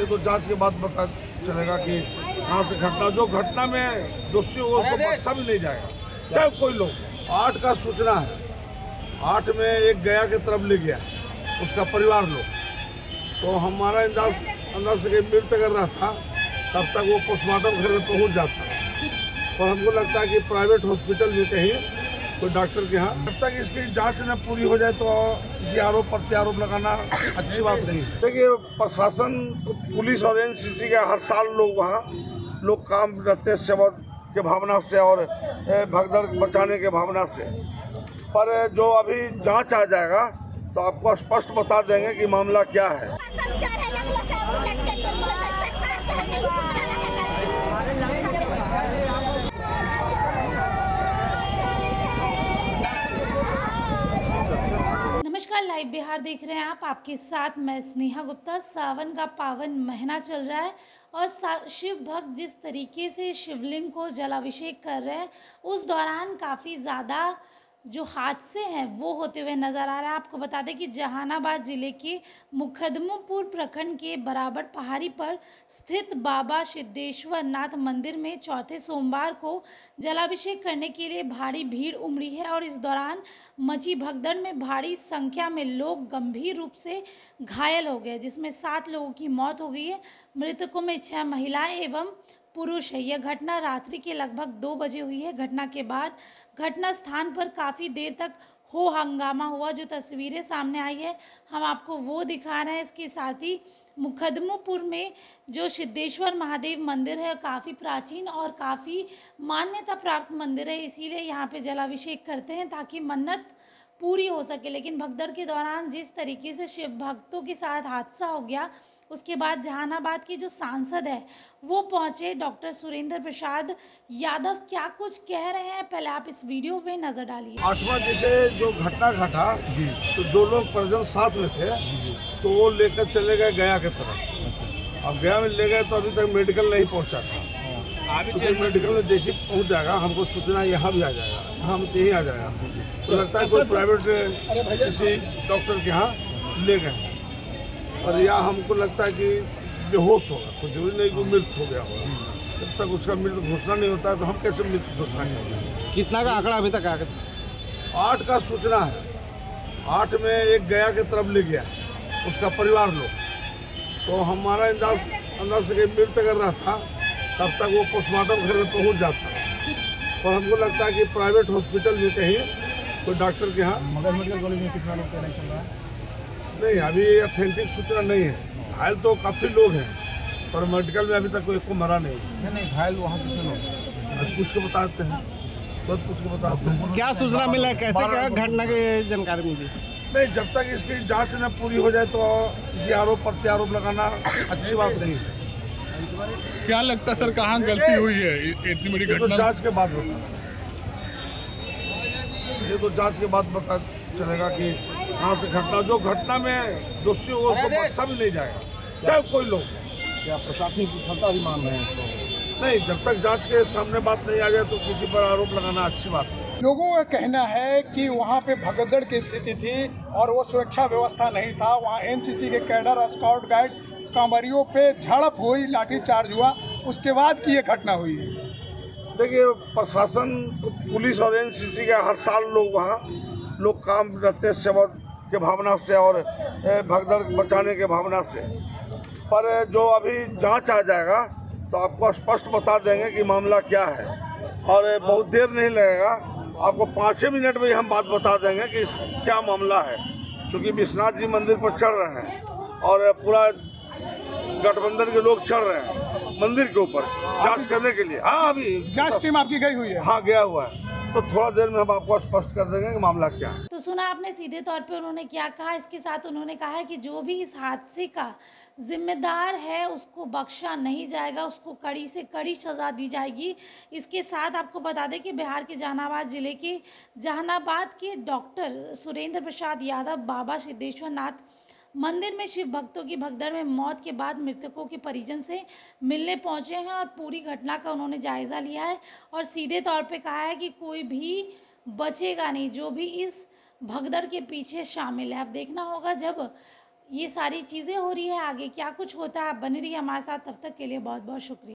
ये तो जांच के बाद पता चलेगा कि कहाँ से घटना में दोषी हो उसको बख्शा भी नहीं जाएगा, चाहे कोई लोग। 8 का सूचना है, 8 में एक गया की तरफ ले गया उसका परिवार लोग, तो हमारा अंदाज से मृत्यु कर रहा था, तब तक वो पोस्टमार्टम घर में पहुँच जाता। और हमको लगता है कि प्राइवेट हॉस्पिटल में कहीं कोई डॉक्टर के यहाँ, जब तक इसकी जांच न पूरी हो जाए तो किसी आरोप प्रत्यारोप लगाना अच्छी बात नहीं है। देखिए, प्रशासन, पुलिस और एनसीसी के हर साल लोग वहाँ काम रहते हैं सेवा के भावना से और भगदड़ बचाने के भावना से, पर जो अभी जांच आ जाएगा तो आपको स्पष्ट बता देंगे कि मामला क्या है। नमस्कार, लाइव बिहार देख रहे हैं आप। आपके साथ मैं स्नेहा गुप्ता। सावन का पावन महीना चल रहा है और शिव भक्त जिस तरीके से शिवलिंग को जलाभिषेक कर रहे हैं, उस दौरान काफ़ी ज़्यादा जो हादसे हैं वो होते हुए नज़र आ रहा है। आपको बता दें कि जहानाबाद ज़िले के मुकदमपुर प्रखंड के बराबर पहाड़ी पर स्थित बाबा सिद्धेश्वर नाथ मंदिर में चौथे सोमवार को जलाभिषेक करने के लिए भारी भीड़ उमड़ी है और इस दौरान मची भगदड़ में भारी संख्या में लोग गंभीर रूप से घायल हो गए, जिसमें 7 लोगों की मौत हो गई है। मृतकों में 6 महिलाएं एवं पुरुष है। यह घटना रात्रि के लगभग 2 बजे हुई है। घटना के बाद घटना स्थान पर काफ़ी देर तक हो हंगामा हुआ। जो तस्वीरें सामने आई है हम आपको वो दिखा रहे हैं। इसके साथ ही मुकदमपुर में जो सिद्धेश्वर महादेव मंदिर है काफ़ी प्राचीन और काफ़ी मान्यता प्राप्त मंदिर है, इसीलिए यहाँ पे जलाभिषेक करते हैं ताकि मन्नत पूरी हो सके। लेकिन भगदड़ के दौरान जिस तरीके से शिव भक्तों के साथ हादसा हो गया, उसके बाद जहानाबाद के जो सांसद है वो पहुंचे, डॉक्टर सुरेंद्र प्रसाद यादव क्या कुछ कह रहे हैं, पहले आप इस वीडियो पे नजर डालिए। 8वां जैसे जो घटना घटा तो 2 लोग परिजन साथ में थे, तो वो लेकर चले गए गया की तरफ। अब गया में ले गए तो अभी तक मेडिकल नहीं पहुंचा था। तो मेडिकल में जैसे पहुंच जाएगा हमको सूचना यहाँ भी आ जाएगा, हम यहीं आ जाएगा। तो लगता है कोई प्राइवेट किसी डॉक्टर के यहाँ ले गए और या हमको लगता है कि बेहोश होगा, कुछ जरूरी नहीं कि मृत हो गया होगा। जब तक उसका मृत घोषणा नहीं होता है तो हम कैसे मृत घोषणा करेंगे। कितना का आंकड़ा अभी तक आ गया? 8 का सूचना है, 8 में एक गया की तरफ ले गया उसका परिवार लोग, तो हमारा अंदाज से मृत्यु कर रहा था, तब तक वो पोस्टमार्टम घर में पहुँच जाता। और हमको लगता है कि प्राइवेट हॉस्पिटल में कहीं कोई डॉक्टर के यहाँ। मगध मेडिकल कॉलेज में कितना लोग नहीं चल रहा है? नहीं, अभी ऑथेंटिक सूचना नहीं है। घायल तो काफ़ी लोग हैं पर मेडिकल में अभी तक कोई को मरा नहीं। घायल वहाँ कितने लोग? कुछ को बताते हैं, बहुत कुछ को बताते हैं। क्या सूचना मिला है, कैसे क्या घटना की जानकारी मिली? नहीं, जब तक इसकी जांच न पूरी हो जाए तो किसी आरोप प्रत्यारोप लगाना अच्छी बात नहीं है। क्या लगता है सर, कहाँ गलती हुई है इतनी बड़ी घटना? तो जांच के बाद ये तो जांच के बाद पता चलेगा कि कहाँ से घटना में दोषी हो उसको बख्शा भी नहीं जाएगा, चाहे कोई लोग। क्या प्रशासनिक विफलता भी मान रहे हैं? नहीं, जब तक जांच के सामने बात नहीं आ जाए तो किसी पर आरोप लगाना अच्छी बात नहीं। लोगों का कहना है कि वहाँ पे भगदड़ की स्थिति थी और वो सुरक्षा व्यवस्था नहीं था। वहाँ एनसीसी के कैडर, स्काउट गाइड, कांवरियों पे झड़प हुई, लाठीचार्ज हुआ, उसके बाद की ये घटना हुई। देखिए, प्रशासन, पुलिस और एनसीसी के हर साल लोग वहाँ काम रहते हैं सेवा के भावना से और भगदड़ बचाने के भावना से, पर जो अभी जांच आ जाएगा तो आपको स्पष्ट बता देंगे कि मामला क्या है। और बहुत देर नहीं लगेगा, आपको 5-6 मिनट में हम बात बता देंगे कि क्या मामला है, क्योंकि विश्वनाथ जी मंदिर पर चढ़ रहे हैं और पूरा गठबंधन के लोग चढ़ रहे हैं मंदिर के ऊपर जांच करने के लिए। हाँ, अभी जांच टीम आपकी गई हुई है? हाँ, गया हुआ है, तो थोड़ा देर में हम आपको स्पष्ट कर देंगे कि मामला क्या है। तो सुना आपने सीधे तौर पे उन्होंने क्या कहा। इसके साथ उन्होंने कहा है कि जो भी इस हादसे का जिम्मेदार है उसको बख्शा नहीं जाएगा, उसको कड़ी से कड़ी सजा दी जाएगी। इसके साथ आपको बता दें कि बिहार के जहानाबाद ज़िले के जहानाबाद के डॉक्टर सुरेंद्र प्रसाद यादव बाबा सिद्धेश्वर नाथ मंदिर में शिव भक्तों की भगदड़ में मौत के बाद मृतकों के परिजन से मिलने पहुंचे हैं और पूरी घटना का उन्होंने जायज़ा लिया है और सीधे तौर पे कहा है कि कोई भी बचेगा नहीं जो भी इस भगदड़ के पीछे शामिल है। अब देखना होगा जब ये सारी चीज़ें हो रही है। आगे क्या कुछ होता है, आप बने रहिए हमारे साथ। तब तक के लिए बहुत बहुत शुक्रिया।